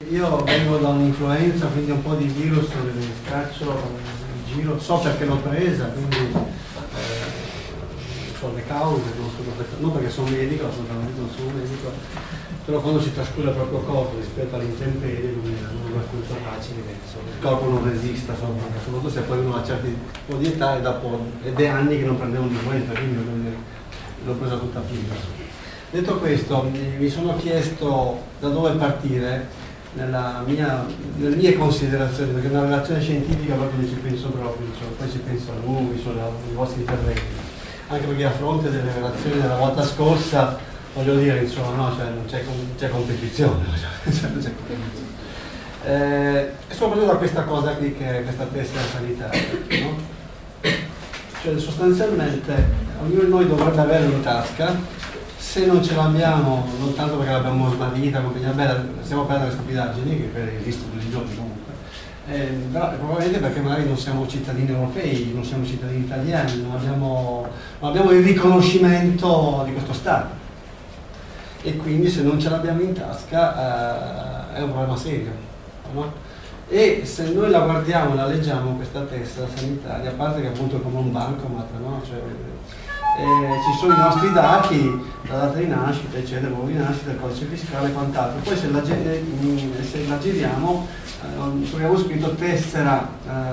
Io vengo da un'influenza, quindi un po' di virus scaccio in giro, so perché l'ho presa, quindi so le cause, non perché sono medico, assolutamente non sono medico, però quando si trascura il proprio corpo rispetto all'intemperie non è molto facile che il corpo non resista, soprattutto se poi uno ha certi tipo di età ed è anni che non prendevo un'influenza, quindi l'ho presa tutta fila. Detto questo, mi sono chiesto da dove partire nelle mie considerazioni, perché una relazione scientifica proprio ci penso proprio, cioè, poi ci penso a lui, ai vostri interventi, anche perché a fronte delle relazioni della volta scorsa, voglio dire, insomma, no, cioè, non c'è competizione, e soprattutto da questa cosa qui che è questa tessera sanitaria, no? Cioè sostanzialmente ognuno di noi dovrebbe avere in tasca. Se non ce l'abbiamo, non tanto perché l'abbiamo smarrita, stiamo parlando di stupidaggini che esistono tutti i giorni comunque, però probabilmente perché magari non siamo cittadini europei, non siamo cittadini italiani, non abbiamo il riconoscimento di questo Stato. E quindi se non ce l'abbiamo in tasca è un problema serio, no? E se noi la guardiamo, la leggiamo questa tessera sanitaria, a parte che appunto è come un bancomat, no? Cioè, ci sono i nostri dati, la data di nascita, eccetera, il luogo di nascita, il codice fiscale e quant'altro. Poi se la giriamo, troviamo scritto tessera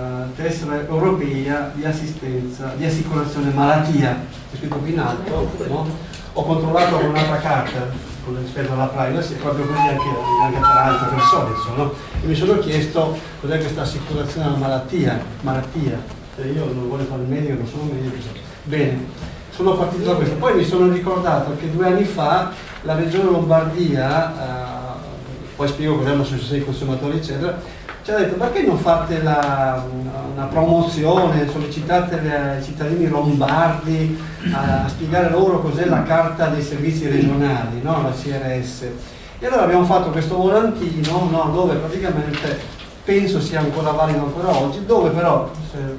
europea di assistenza, di assicurazione malattia, è scritto qui in alto, no? Ho controllato con un'altra carta rispetto alla privacy, proprio così anche per altre persone, insomma, no? E mi sono chiesto cos'è questa assicurazione alla malattia. Cioè, io non voglio fare il medico, non sono medico. Bene. Sono partito da questo, poi mi sono ricordato che 2 anni fa la regione Lombardia, poi spiego cos'è l'associazione dei consumatori eccetera, ci ha detto perché non fate una promozione, sollecitate i cittadini lombardi a spiegare loro cos'è la carta dei servizi regionali, no? La CRS. E allora abbiamo fatto questo volantino, no? Dove praticamente penso sia ancora valido ancora oggi, dove però,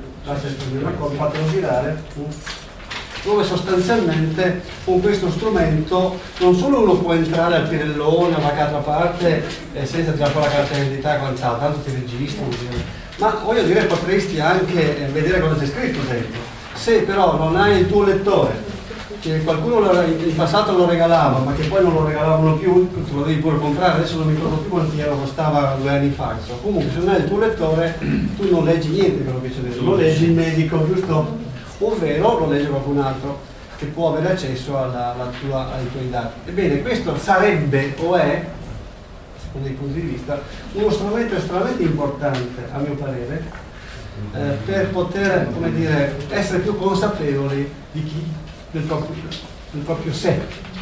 fatelo girare, dove sostanzialmente con questo strumento non solo uno può entrare al Pirellone o da qualche altra parte senza tirare fuori la carta d'identità e quant'altro, tanto ti registri, ma voglio dire potresti anche vedere cosa c'è scritto dentro. Se però non hai il tuo lettore, che qualcuno in passato lo regalava ma che poi non lo regalavano più, tu lo devi pure comprare, adesso non mi ricordo più quanti euro costava 2 anni fa, comunque se non hai il tuo lettore tu non leggi niente quello che c'è dentro, lo leggi il medico, giusto? Ovvero lo legge qualcun altro che può avere accesso ai tuoi dati. Ebbene, questo sarebbe o è, secondo i punti di vista, uno strumento estremamente importante, a mio parere, per poter, come dire, essere più consapevoli del proprio sé.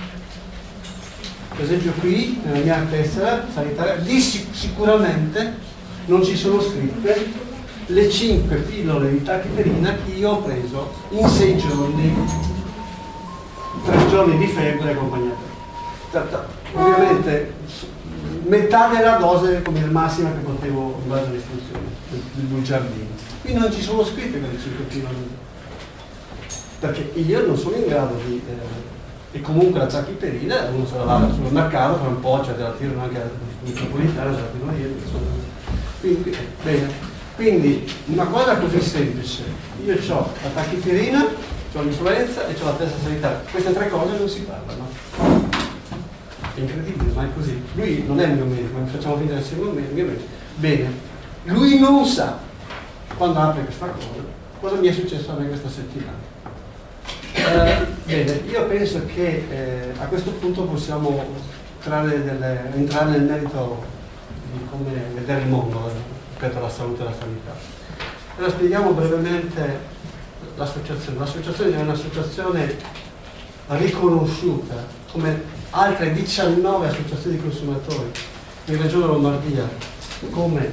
Per esempio qui, nella mia tessera sanitaria, sicuramente non ci sono scritte le 5 pillole di tachipirina che io ho preso in 6 giorni, 3 giorni di febbre e compagnia. Ovviamente metà della dose come massima che potevo in base alle istruzioni del bugiardino. Qui non ci sono scritte quelle 5 pillole, perché io non sono in grado di e comunque la tachipirina uno se la va sul mercato, fra un po' cioè te la tirano anche alla metropolitana, ce la tirano io, bene. Quindi una cosa così semplice, io ho la tachipirina, ho l'influenza e ho la tessera sanitaria, queste 3 cose non si parlano, è incredibile ma è così, lui non è il mio medico, mi facciamo finta di essere il mio medico, bene, lui non sa quando apre questa cosa mi è successo a me questa settimana. Bene, io penso che a questo punto possiamo entrare nel merito di come vedere il mondo rispetto alla salute e alla sanità. Allora spieghiamo brevemente l'associazione. L'associazione è un'associazione riconosciuta come altre 19 associazioni di consumatori in Regione Lombardia, come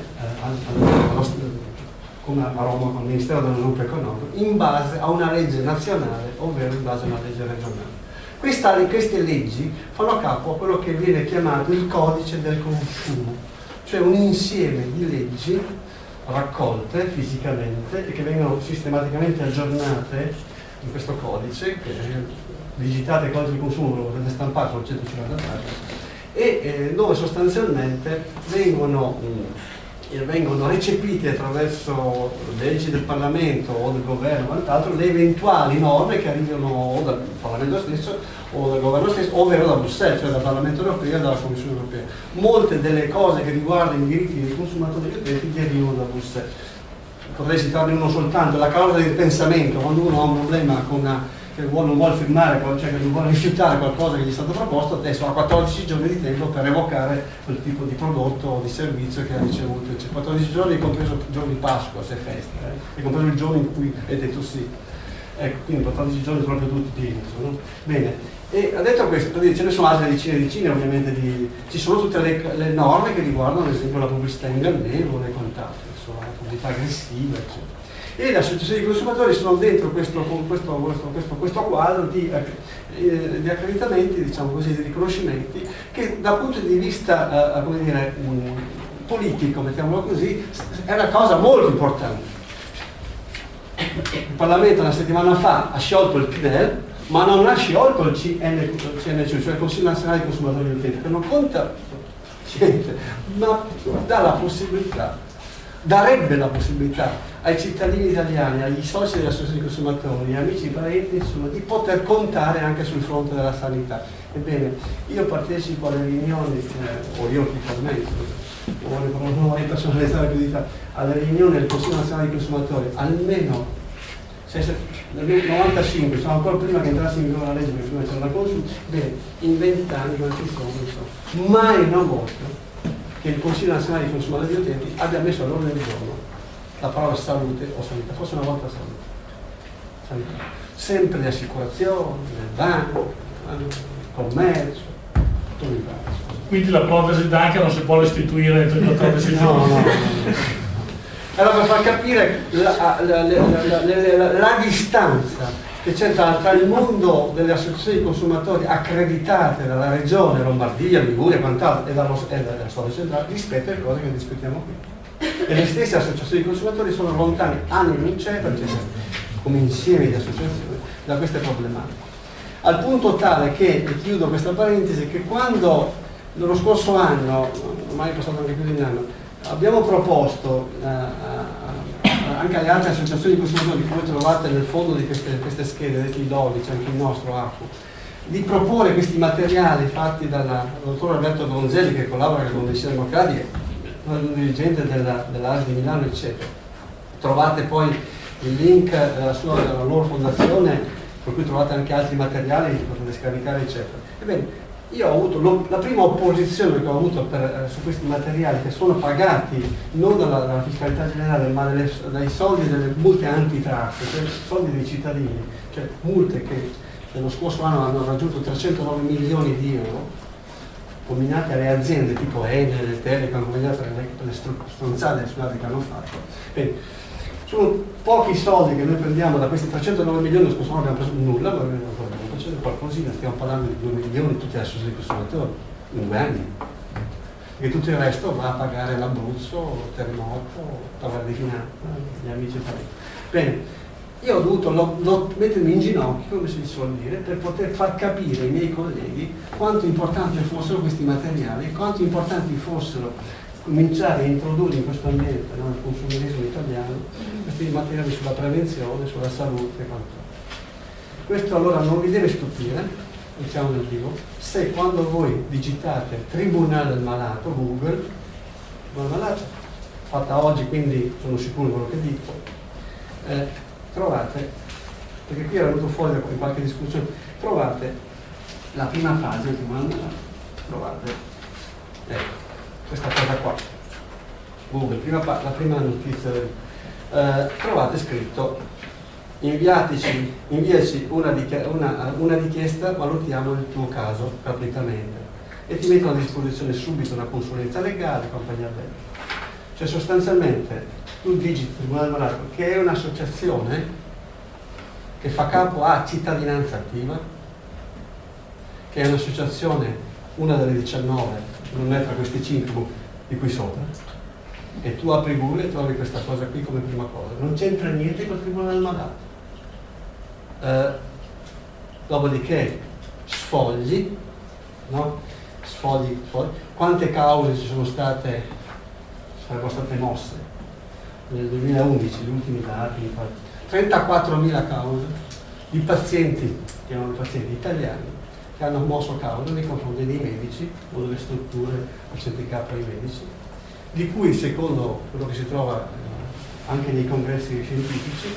a Roma con il Ministero dello Sviluppo Economico, in base a una legge nazionale, ovvero in base a una legge regionale. Queste leggi fanno capo a quello che viene chiamato il codice del consumo, cioè un insieme di leggi raccolte fisicamente e che vengono sistematicamente aggiornate in questo codice, che digitate il codice di consumo, lo potete stampare, sono 150 pagine, e dove sostanzialmente vengono recepite attraverso leggi del Parlamento o del governo o quant'altro le eventuali norme che arrivano o dal Parlamento stesso o dal governo stesso, ovvero da Bruxelles, cioè dal Parlamento europeo e dalla Commissione europea. Molte delle cose che riguardano i diritti dei consumatori e utenti derivano da Bruxelles. Potrei citarne uno soltanto, la clausola di ripensamento, quando uno ha un problema con che non vuole firmare, cioè che non vuole rifiutare qualcosa che gli è stato proposto, adesso ha 14 giorni di tempo per revocare quel tipo di prodotto o di servizio che ha ricevuto. Cioè, 14 giorni, compreso il giorno di Pasqua, se è festa, è compreso il giorno in cui hai detto sì. Ecco, quindi 14 giorni proprio tutti pieni. No? Bene, e ha detto questo, ce ne sono altre decine ovviamente, ci sono tutte le norme che riguardano ad esempio la pubblicità ingannevole e quant'altro, la pubblicità aggressiva, eccetera. E le associazioni di consumatori sono dentro questo quadro di accreditamenti, diciamo così, di riconoscimenti, che dal punto di vista come dire, politico, mettiamolo così, è una cosa molto importante. Il Parlamento una settimana fa ha sciolto il CNEL, ma non ha sciolto il CNCU, cioè il Consiglio Nazionale dei Consumatori e Utenti, che non conta niente, ma dà la possibilità, darebbe la possibilità ai cittadini italiani, agli soci delle associazioni di consumatori, agli amici, parenti, insomma, di poter contare anche sul fronte della sanità. Ebbene, io partecipo alle riunioni, o io ufficialmente, non vorrei personalizzare più di tanto, alle riunioni del Consiglio Nazionale dei Consumatori, almeno nel 95, sono ancora prima che entrasse in vigore la legge, perché prima c'era la Consum, bene, in 20 anni non ci sono, mai una volta che il Consiglio Nazionale dei Consumatori e Utenti abbia messo all'ordine del giorno la parola salute o sanità, forse una volta sanità. Sempre le assicurazioni, le banche, il commercio, tutto mi pare. Quindi la protesi d'anca non si può istituire entro i 14 giorni? No. Allora, per far capire la distanza che c'è tra il mondo delle associazioni di consumatori accreditate dalla regione Lombardia, Liguria e quant'altro e dalla Stato centrale rispetto alle cose che discutiamo qui. E le stesse associazioni di consumatori sono lontane anni luce, come insieme di associazioni, da queste problematiche. Al punto tale che, e chiudo questa parentesi, che quando lo scorso anno, ormai è passato anche più di un anno, abbiamo proposto anche alle altre associazioni di consumatori che voi trovate nel fondo di queste schede, del Doli, c'è anche il nostro AFU, di proporre questi materiali fatti dal dottor Alberto Donzelli, che collabora con la Medicina Democratica, un dirigente dell'ASL di Milano, eccetera. Trovate poi il link della loro fondazione, per cui trovate anche altri materiali che potete scaricare, eccetera. Ebbene, io ho avuto la prima opposizione che ho avuto su questi materiali, che sono pagati non dalla fiscalità generale, ma dai soldi delle multe antitrust, cioè soldi dei cittadini, cioè multe che nello scorso anno hanno raggiunto 309 milioni di euro, combinate alle aziende tipo Enel, Telecom, combinate per le stronzate che hanno fatto. Bene, sono pochi soldi che noi prendiamo da questi 309 milioni, lo scorso anno abbiamo preso nulla, ma abbiamo facendo qualcosina, stiamo parlando di 2 milioni tutti adesso dei consumatori, in 2 anni. E tutto il resto va a pagare l'Abruzzo, il terremoto, la Valle di Finanza, gli amici e parenti. Bene, io ho dovuto mettermi in ginocchio, come si suol dire, per poter far capire ai miei colleghi quanto importanti fossero questi materiali, quanto importanti fossero cominciare a introdurre in questo ambiente, no, il consumerismo italiano, questi materiali sulla prevenzione, sulla salute e quant'altro. Questo allora non vi deve stupire, diciamo nel vivo, se quando voi digitate Tribunale del Malato, Google, malato, fatta oggi, quindi sono sicuro di quello che dico, trovate, perché qui era venuto fuori in qualche discussione, trovate la prima pagina di Tribunale, trovate, ecco, questa cosa qua, Google, la prima notizia, trovate scritto: inviaci una richiesta, valutiamo il tuo caso gratuitamente, e ti mettono a disposizione subito una consulenza legale, compagnia bella. Cioè sostanzialmente tu digiti Tribunale del Malato, che è un'associazione che fa capo a Cittadinanza Attiva, che è un'associazione, una delle 19, non è tra questi 5 di qui sopra, e tu apri Google e trovi questa cosa qui come prima cosa. Non c'entra niente col Tribunale del Malato. Dopodiché sfogli, no? sfogli, quante cause ci sono state, sarebbero state mosse nel 2011, gli ultimi dati, infatti 34.000 cause di pazienti, che erano pazienti italiani, che hanno mosso causa nei confronti dei medici o delle strutture facenti capo ai medici, di cui secondo quello che si trova anche nei congressi scientifici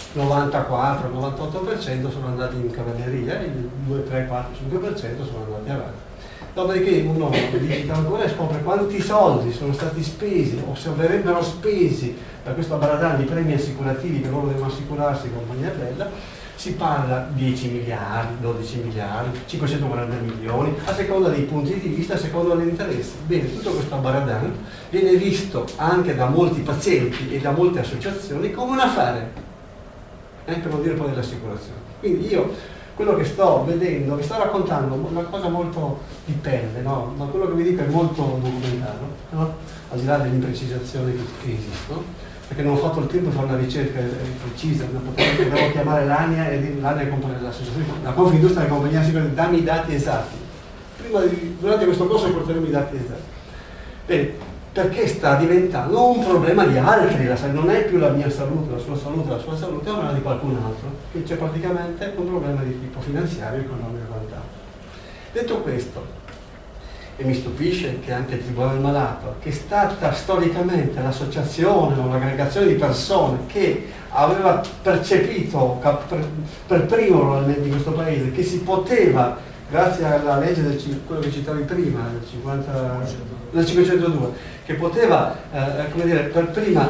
94-98% sono andati in cavalleria, il 2, 3, 4, 5% sono andati avanti. Dopodiché uno digita ancora e scopre quanti soldi sono stati spesi o se verrebbero spesi da questo baratano di premi assicurativi che loro devono assicurarsi con compagnia bella. Si parla 10 miliardi, 12 miliardi, 540 milioni, a seconda dei punti di vista, a seconda degli interessi. Bene, tutto questo baratano viene visto anche da molti pazienti e da molte associazioni come un affare, per non dire poi dell'assicurazione. Quindi io quello che sto vedendo, vi sto raccontando una cosa molto di pelle, no? Ma quello che vi dico è molto documentato, no? Al di là delle imprecisazioni che esistono, perché non ho fatto il tempo di fare una ricerca precisa, devo chiamare l'ANIA e dire l'ANIA è la Confindustria delle compagnie assicurative, dammi i dati esatti. Durante questo corso porteremo i dati esatti. Bene, perché sta diventando un problema di altri, non è più la mia salute, la sua salute, è un problema di qualcun altro, che c'è praticamente un problema di tipo finanziario, economico e quant'altro. Detto questo, e mi stupisce che anche il Tribunale del Malato, che è stata storicamente l'associazione o l'aggregazione di persone che aveva percepito per primo probabilmente in questo paese che si poteva, grazie alla legge quello che citavi prima, del 502, che poteva come dire, per prima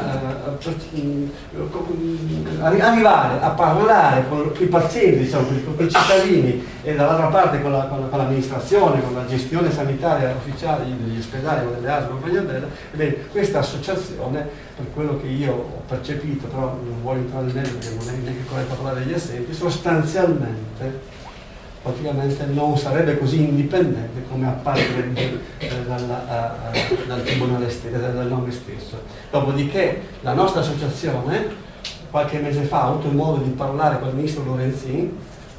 arrivare a parlare con i pazienti, diciamo, con i cittadini e dall'altra parte con l'amministrazione, con la gestione sanitaria ufficiale degli ospedali o delle ASL, compagnia bella. Ebbene, questa associazione, per quello che io ho percepito, però non voglio entrare nel merito perché non è neanche corretto parlare degli esempi, sostanzialmente praticamente non sarebbe così indipendente come appare dal tribunale stesso, dal nome stesso. Dopodiché la nostra associazione qualche mese fa ha avuto il modo di parlare con il ministro Lorenzin,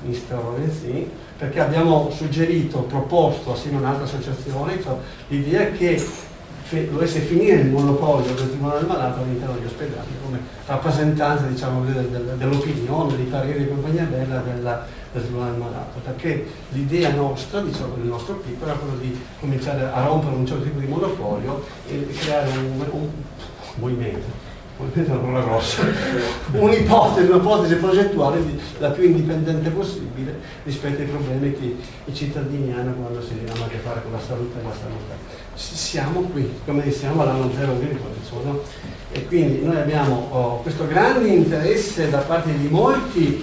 perché abbiamo suggerito, proposto assieme a un'altra associazione l'idea che dovesse finire il monopolio del Tribunale del Malato all'interno degli ospedali come rappresentanza, diciamo, dell'opinione, dei pareri di compagnia bella del Tribunale del Malato, perché l'idea nostra, diciamo, del nostro piccolo era quello di cominciare a rompere un certo tipo di monopolio e creare un movimento. È una parola grossa, un'ipotesi progettuale la più indipendente possibile rispetto ai problemi che i cittadini hanno quando si hanno a che fare con la salute e la salute. Siamo qui, come siamo all'anno zero insomma, e quindi noi abbiamo questo grande interesse da parte di molti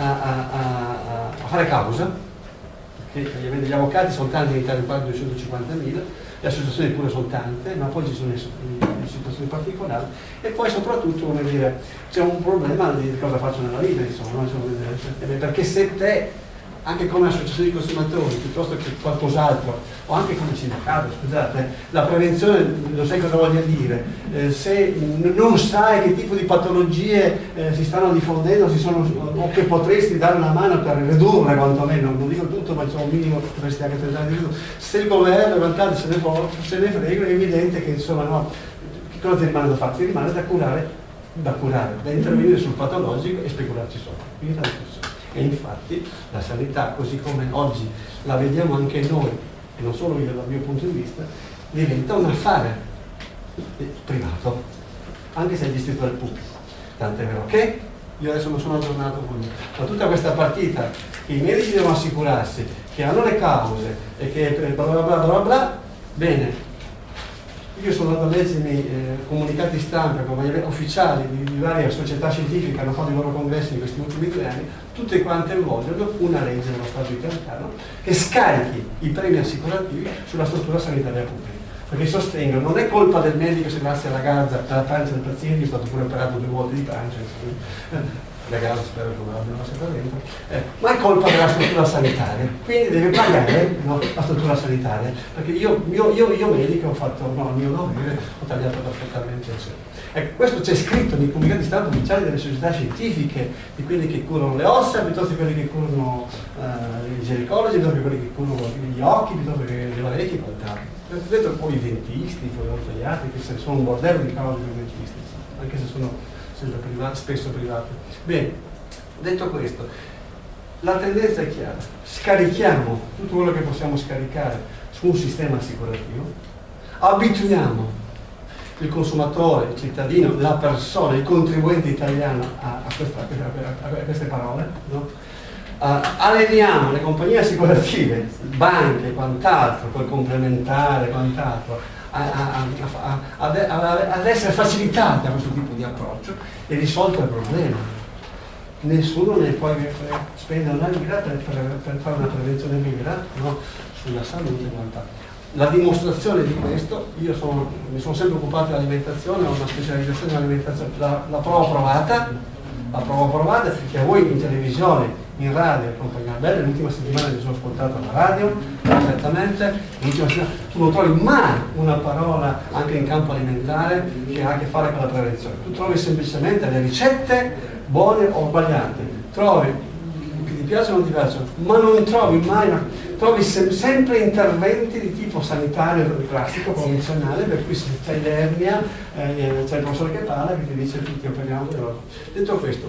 a fare causa, perché gli avvocati sono tanti in Italia, quasi 250.000, le associazioni pure sono tante, ma poi ci sono le situazioni particolari e poi soprattutto, come dire, c'è un problema di cosa faccio nella vita, insomma, perché se te, anche come associazione di consumatori, piuttosto che qualcos'altro, o anche come sindacato, scusate, la prevenzione non sai cosa voglia dire, se non sai che tipo di patologie si stanno diffondendo, o che potresti dare una mano per ridurre quantomeno, non dico tutto, ma insomma un minimo potresti anche tentare di ridurre. Se il governo in realtà se ne frega, è evidente che insomma no, che cosa ti rimane da fare? Ti rimane da curare, da intervenire sul patologico e specularci sopra. Quindi la discussione. E infatti la sanità, così come oggi la vediamo anche noi, e non solo io dal mio punto di vista, diventa un affare privato, anche se è gestito dal pubblico. Tant'è vero che io adesso non sono aggiornato con lui, ma tutta questa partita che i medici devono assicurarsi, che hanno le cause e che bla bla bla bla bla, bene. Io sono andato a leggermi comunicati stampa ufficiali di varie società scientifiche che hanno fatto i loro congressi in questi ultimi 2 anni, tutte quante vogliono una legge dello Stato italiano che scarichi i premi assicurativi sulla struttura sanitaria pubblica. Perché sostengono, non è colpa del medico se grazie alla pancia del paziente è stato pure operato 2 volte di pancia, legale, spero che non l'abbiano lasciata dentro, ma è colpa della struttura sanitaria, quindi deve pagare, no, la struttura sanitaria, perché io medico ho fatto il mio dovere, ho tagliato perfettamente il seno. Ecco, questo c'è scritto nei comunicati stampa ufficiali delle società scientifiche, di quelli che curano le ossa, piuttosto che quelli che curano i ginecologi, piuttosto che quelli che curano gli occhi, piuttosto che le orecchie e quant'altro. Vedete poi i dentisti, poi i pediatri, che sono un bordello di cavoli di dentisti, anche se sono sempre privati, spesso privati. Bene, detto questo, la tendenza è chiara: scarichiamo tutto quello che possiamo scaricare su un sistema assicurativo, abituiamo il consumatore, il cittadino, la persona, il contribuente italiano a queste parole, no? Alleniamo le compagnie assicurative, banche e quant'altro, col complementare e quant'altro, ad essere facilitate a questo tipo di approccio e risolto il problema. Nessuno ne può spendere una lira per fare una prevenzione vera, no? Sulla salute e quant'altro. La dimostrazione di questo, mi sono sempre occupato di alimentazione, ho una specializzazione in alimentazione, la provo provata, che voi in televisione, in radio, compagnia bella, l'ultima settimana mi sono ascoltato alla radio, perfettamente, l'ultima settimana, tu non trovi mai una parola, anche in campo alimentare, che ha a che fare con la prevenzione. Tu trovi semplicemente le ricette buone o sbagliate, trovi che ti piacciono o non ti piacciono, ma non trovi mai trovi sempre interventi di tipo sanitario classico, convenzionale, per cui se c'è l'ernia, c'è il professore che parla che ti dice tutti operiamo. Detto questo,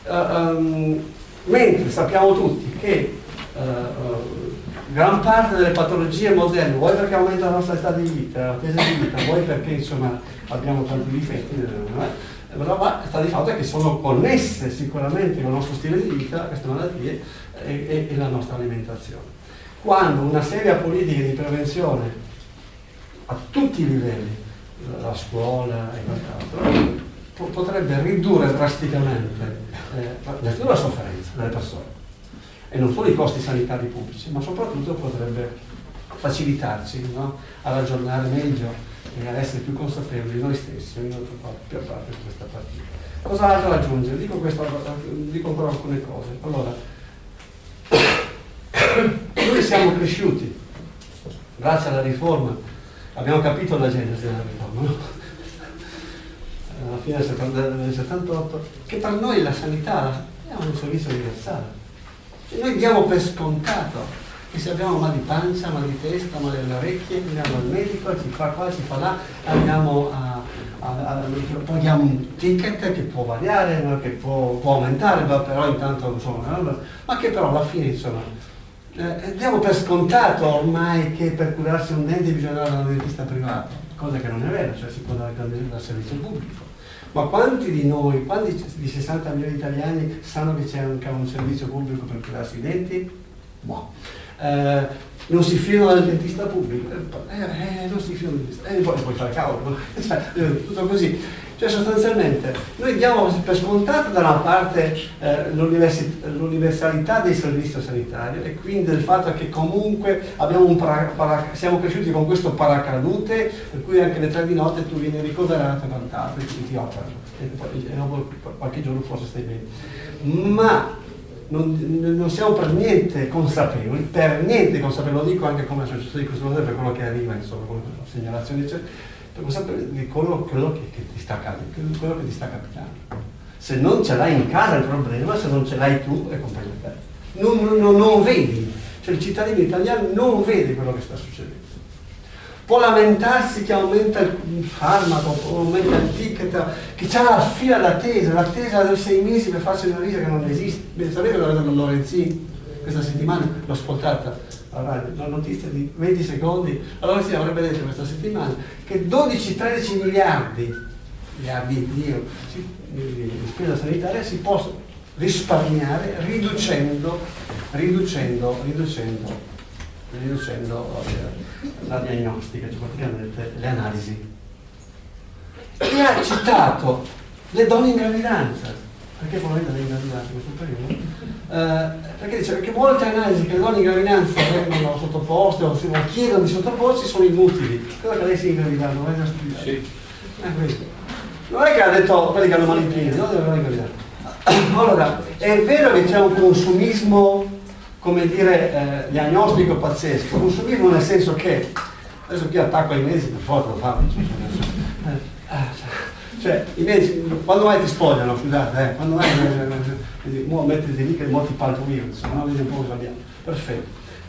mentre sappiamo tutti che gran parte delle patologie moderne, vuoi perché aumenta la nostra età di vita, la tesa di vita, vuoi perché insomma abbiamo tanti difetti, ma sta di fatto è che sono connesse sicuramente con il nostro stile di vita, queste malattie, e la nostra alimentazione. Quando una seria politica di prevenzione a tutti i livelli, la scuola e quant'altro, potrebbe ridurre drasticamente la sofferenza delle persone, e non solo i costi sanitari pubblici, ma soprattutto potrebbe facilitarci, no? A ragionare meglio e ad essere più consapevoli noi stessi, ognuno per parte di questa partita. Cos'altro aggiungere? Dico ancora alcune cose. Allora, noi siamo cresciuti grazie alla riforma, abbiamo capito la genesi della riforma, no? Alla fine del 78, che per noi la sanità è un servizio universale. E noi diamo per scontato che se abbiamo mal di pancia, mal di testa, mal delle orecchie, andiamo al medico, ci fa qua, ci fa là, andiamo paghiamo un ticket che può variare, no? Che può aumentare, ma però intanto insomma, ma che però alla fine insomma diamo per scontato ormai che per curarsi un dente bisogna andare da un dentista privato, cosa che non è vera, cioè si può andare dal servizio pubblico. Ma quanti di noi, quanti di 60 milioni di italiani sanno che c'è anche un servizio pubblico per curarsi i denti? Boh. Non si fidano del dentista pubblico, non si fidano del dentista, poi fare cavolo, no? Cioè, tutto così. Cioè sostanzialmente noi diamo per scontato da una parte l'universalità dei servizi sanitari e quindi del fatto che comunque abbiamo siamo cresciuti con questo paracadute, per cui anche le 3 di notte tu vieni ricoverato e quant'altro e ti operano e dopo qualche giorno forse stai bene. Ma non siamo per niente consapevoli, lo dico anche come associazione di consumatori per quello che arriva, insomma, come segnalazioni eccetera, per consapevoli di quello che ti sta capitando. Se non ce l'hai in casa il problema, se non ce l'hai tu è compagnia bella. Non vedi, cioè il cittadino italiano non vede quello che sta succedendo. Può lamentarsi che aumenta il farmaco, aumenta il ticket, che c'ha la fila d'attesa di 6 mesi per farsi una risa che non esiste. Bene, sapete cosa ha detto Lorenzin questa settimana? L'ho ascoltata alla radio, una notizia di 20 secondi. Allora si avrebbe detto questa settimana che 12-13 miliardi di spesa sanitaria si possono risparmiare riducendo la diagnostica, cioè praticamente le analisi. E ha citato le donne in gravidanza, perché probabilmente le in gravidanza in questo periodo, perché dice che molte analisi che le donne in gravidanza vengono sottoposte o chiedono di sottoporsi sono inutili. Cosa che lei si è ingravidata, non è già studiato. Sì. Questo. Non è che ha detto quelli che hanno mal in piedi, no? Deve ingravidare. Allora, è vero che c'è un consumismo, come dire, diagnostico pazzesco, consumismo nel senso che, adesso chi attacco ai medici per forza lo fa, cioè i medici, quando mai ti spogliano, scusate, quando mai mettiti lì che molti palco io, insomma, no? Vedi un po' cosa abbiamo, perfetto.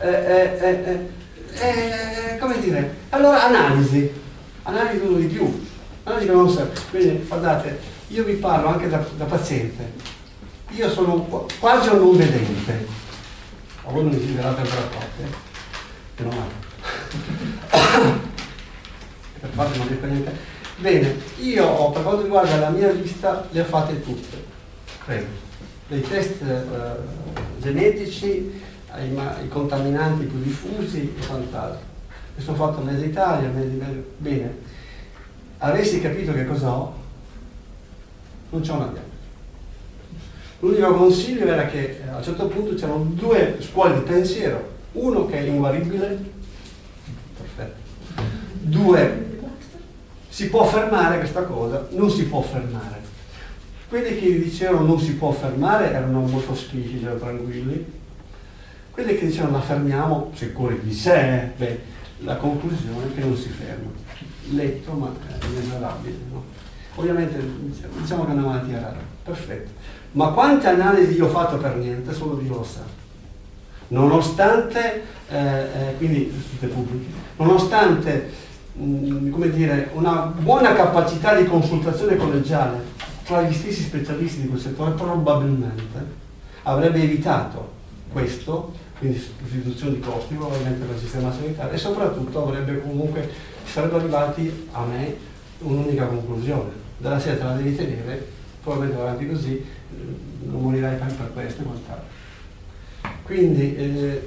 Come dire, allora analisi uno di più, analisi che non serve, quindi guardate, io vi parlo anche da paziente, io sono quasi un non vedente, a voi non mi siderate ancora forte, che non ha. Per parte non dico niente. Bene, io ho, per quanto riguarda la mia vista, le ho fatte tutte, credo. Dei test genetici, i contaminanti più diffusi e quant'altro. Mi sono fatto mezza Italia, bene. Avessi capito che cosa ho, non c'è una diagnosi. L'unico consiglio era che a un certo punto c'erano due scuole di pensiero, uno che è inguaribile, perfetto, due, si può fermare questa cosa, non si può fermare. Quelli che dicevano non si può fermare erano molto schifi, erano tranquilli. Quelli che dicevano la fermiamo, sicuri di sé, beh, la conclusione è che non si ferma. Letto, ma è inesorabile, no? Ovviamente diciamo che è una malattia rara, perfetto. Ma quante analisi io ho fatto per niente, solo Dio lo sa. Nonostante, quindi tutte pubbliche, nonostante come dire, una buona capacità di consultazione collegiale tra gli stessi specialisti di quel settore, probabilmente avrebbe evitato questo, quindi riduzione di costi ovviamente per il sistema sanitario, e soprattutto avrebbe comunque, sarebbero arrivati a me un'unica conclusione: della sera te la devi tenere, probabilmente avanti così non morirai mai per questo e quant'altro. Quindi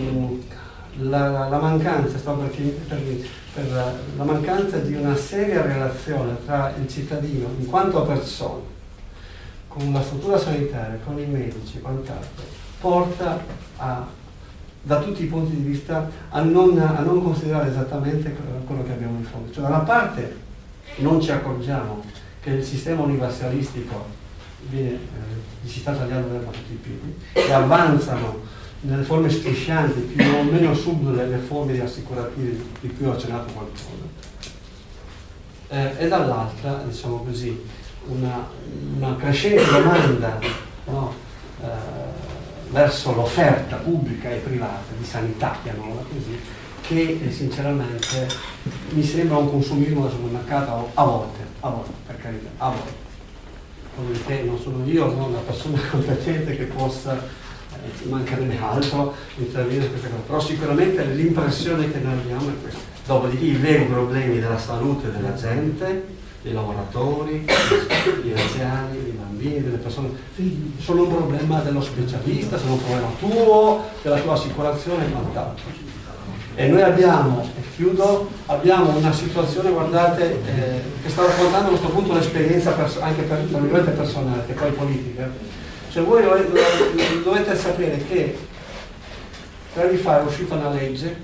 la mancanza, per la mancanza di una seria relazione tra il cittadino in quanto persona con la struttura sanitaria, con i medici e quant'altro, porta da tutti i punti di vista a non considerare esattamente quello che abbiamo di fronte. Cioè, da una parte non ci accorgiamo che il sistema universalistico viene, si sta tagliando da tutti i piedi e avanzano nelle forme striscianti, più o meno subdole, le forme assicurative di cui ho accennato qualcosa, e dall'altra, diciamo così, una crescente domanda, no, verso l'offerta pubblica e privata di sanità, chiamiamola così, che sinceramente mi sembra un consumismo da supermercato a volte, per carità, a volte. Dopodiché non sono io, sono una persona competente che possa, mancherebbe altro, intervenire in queste cose, però sicuramente l'impressione che noi abbiamo è questa. Dopodiché i veri problemi della salute della gente, dei lavoratori, degli anziani, dei bambini, delle persone, sono un problema dello specialista, sono un problema tuo, della tua assicurazione e quant'altro. E noi abbiamo, e chiudo, abbiamo una situazione, guardate, che sta raccontando a questo punto l'esperienza anche per personale, che poi politica. Cioè voi dovete sapere che 3 anni fa è uscita una legge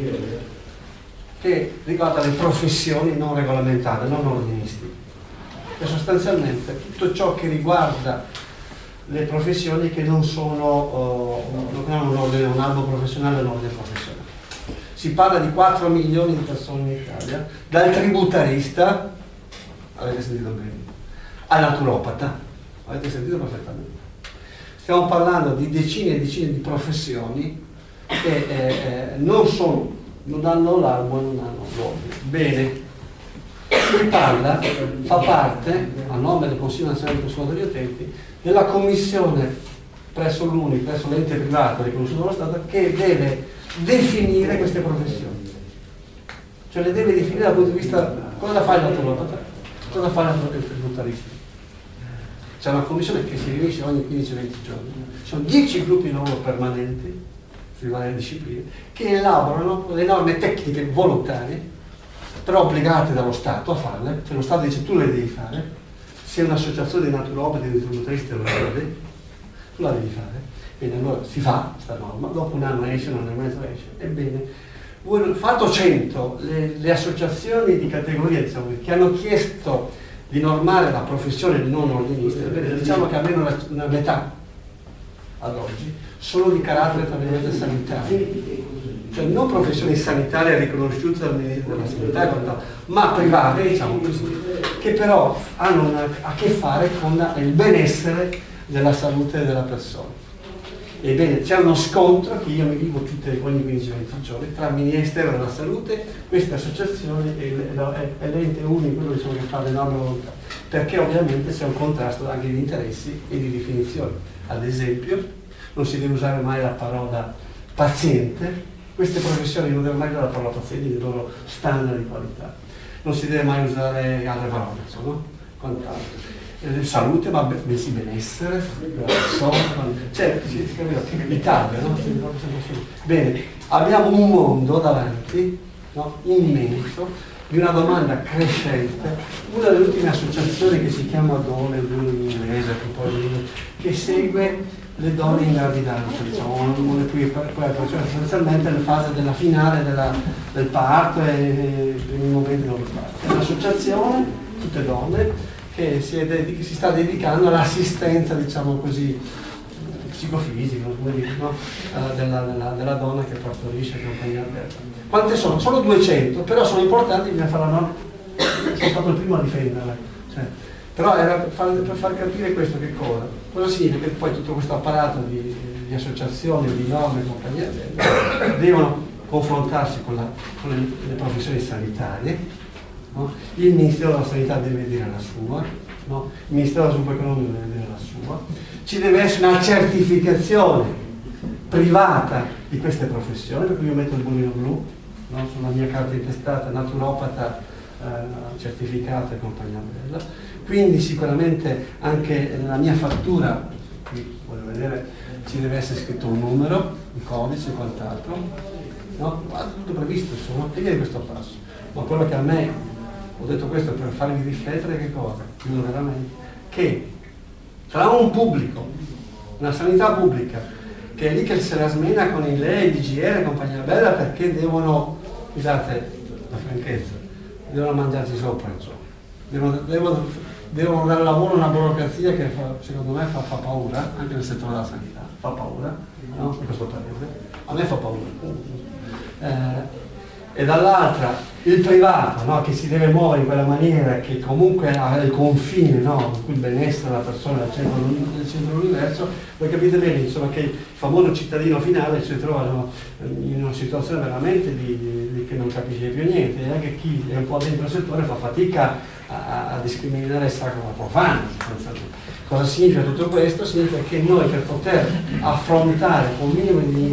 che riguarda le professioni non regolamentate, non ordinistiche, e sostanzialmente tutto ciò che riguarda le professioni che non hanno un albo professionale o un ordine professionale. Si parla di 4 milioni di persone in Italia, dal tributarista, avete sentito bene, al naturopata, avete sentito perfettamente. Stiamo parlando di decine e decine di professioni che non hanno l'albo e non hanno l'ordine. Bene, si parla, fa parte, a nome del Consiglio Nazionale dei Consumatori Utenti, della commissione presso l'UNI, presso l'ente privato riconosciuto dallo Stato, che deve definire queste professioni. Cioè le deve definire dal punto di vista, cosa fa il naturopata, cosa fa il tributarista. C'è una commissione che si riunisce ogni 15-20 giorni, ci sono 10 gruppi di lavoro permanenti sulle varie discipline che elaborano le norme tecniche volontarie, però obbligate dallo Stato a farle, cioè lo Stato dice tu le devi fare, se un'associazione di naturopati e di tributaristi lo chiede, tu la devi fare, bene, allora si fa questa norma, dopo un anno esce, un anno e mezzo esce, ebbene, fatto 100, le associazioni di categoria, diciamo, che hanno chiesto di normare la professione di non ordinista, diciamo che almeno una metà ad oggi sono di carattere tra virgolette sanitario, cioè non professioni sanitarie riconosciute dal Ministro della Sanità, ma private, diciamo così, che però hanno a che fare con il benessere della salute della persona. Ebbene, c'è uno scontro che io mi vivo ogni 15-20 giorni tra il Ministero della Salute, queste associazioni e l'ente unico, quello diciamo, che fa le norme volontà, perché ovviamente c'è un contrasto anche di interessi e di definizioni. Ad esempio, non si deve usare mai la parola paziente, queste professioni non devono mai usare la parola paziente, i loro standard di qualità, non si deve mai usare altre parole, no? Quant'altro. Salute, ma bensì benessere, cioè, l'Italia, no? Bene, abbiamo un mondo davanti, no? Immenso, di una domanda crescente. Una delle ultime associazioni che si chiama Dole, in inglese, che segue le donne in gravidanza, diciamo, sostanzialmente nella fase della finale del parto e nei momenti del parto. È un'associazione, tutte donne, che si sta dedicando all'assistenza, diciamo così, psicofisica, come dire, no? della donna che partorisce, che compagnia bella. Quante sono? Sono 200, però sono importanti, bisogna fare la norma. Sono stato il primo a difenderla. Cioè, però era per far capire questo che cosa significa che poi tutto questo apparato di associazioni, di norme e compagnia bella devono confrontarsi con le professioni sanitarie. No? Il Ministero della Sanità deve dire la sua, no? Il Ministero dello Sviluppo Economico deve dire la sua, ci deve essere una certificazione privata di queste professioni, per cui io metto il bollino blu, no? Sulla mia carta intestata, naturopata, certificata e compagnia bella, quindi sicuramente anche nella mia fattura, qui voglio vedere, ci deve essere scritto un numero, un codice e quant'altro, no? Tutto previsto, insomma, e viene questo passo. Ma quello che a me, ho detto questo per farvi riflettere che cosa? Chiudo veramente, che tra un pubblico, una sanità pubblica, che è lì che se la smena con i LEI, il DGR e compagnia bella perché devono, scusate la franchezza, devono mangiarci sopra, insomma. Devono dare lavoro a una burocrazia che secondo me fa paura, anche nel settore della sanità, fa paura, no? In questo periodo. A me fa paura. E dall'altra il privato, no? Che si deve muovere in quella maniera che comunque ha il confine, no? In cui il benessere della persona è al centro dell'universo. Voi capite bene, insomma, che il famoso cittadino finale si trova in una situazione veramente che non capisce più niente, e anche chi è un po' dentro il settore fa fatica a discriminare il sacro dal profano. Cosa significa tutto questo? Significa che noi, per poter affrontare con un minimo di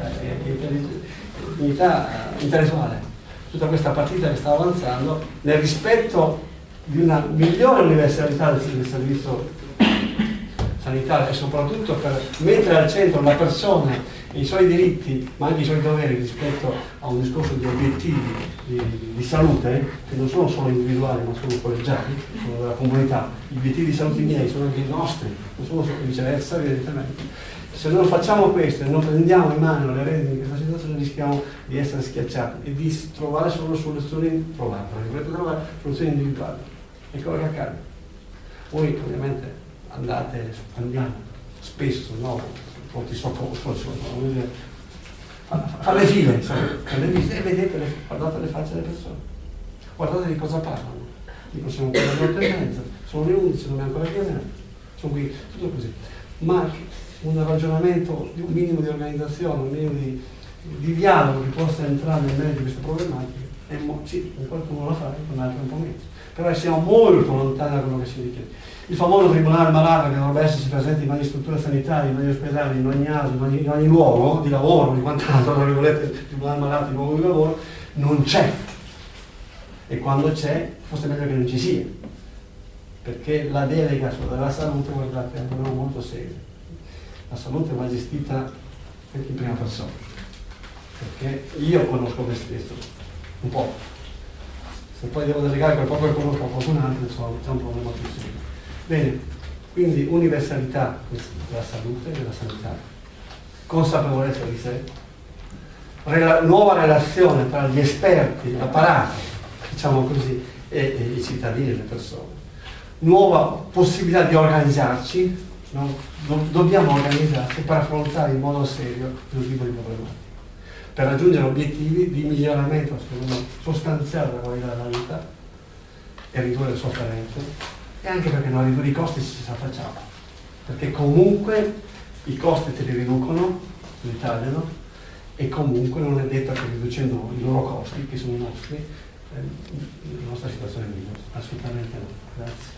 dignità intellettuale tutta questa partita che sta avanzando, nel rispetto di una migliore universalità del servizio sanitario, e soprattutto per mettere al centro la persona e i suoi diritti, ma anche i suoi doveri rispetto a un discorso di obiettivi di salute, che non sono solo individuali ma sono collegiali, sono della comunità. Gli obiettivi di salute miei sono anche i nostri, non sono solo viceversa, evidentemente. Se non facciamo questo e non prendiamo in mano le redini di questa situazione, rischiamo di essere schiacciati e di trovare solo soluzioni individuali. E quello che accade. Voi ovviamente andiamo spesso, no? Pronti soccorso, fare le file, e vedete, guardate le facce delle persone, guardate di cosa parlano. Dico, siamo qui alle 8:30, sono le 11, non è ancora chiamata, sono qui, tutto così. Ma un ragionamento, un minimo di organizzazione, un minimo di dialogo che possa entrare nel merito di queste problematiche, e sì, qualcuno lo fa, con altri un po' meno. Però siamo molto lontani da quello che si richiede. Il famoso tribunale malato che dovrebbe esserci presente in ogni struttura sanitaria, in ogni ospedale, in ogni asilo, in ogni luogo di lavoro, di quant'altro, tra virgolette, il tribunale malato in luogo di lavoro, non c'è. E quando c'è, forse è meglio che non ci sia. Perché la delega sulla salute, guardate, è un problema molto serio. La salute va gestita in prima persona. Perché io conosco me stesso, un po'. Se poi devo delegare quel poco che conosco a qualcun altro, insomma, c'è un problema più serio. Bene, quindi universalità della salute e della sanità, consapevolezza di sé, nuova relazione tra gli esperti, l'apparato, diciamo così, e i cittadini, le persone. nuova possibilità di organizzarci, no? Dobbiamo organizzarci per affrontare in modo serio questo tipo di problematiche, per raggiungere obiettivi di miglioramento, secondo me, sostanziale della qualità della vita e ridurre le sofferenze, e anche perché non ridurre i costi se ce la facciamo, perché comunque i costi te li riducono, li tagliano, e comunque non è detto che riducendo i loro costi, che sono i nostri, la nostra situazione è migliore. Assolutamente no. Grazie.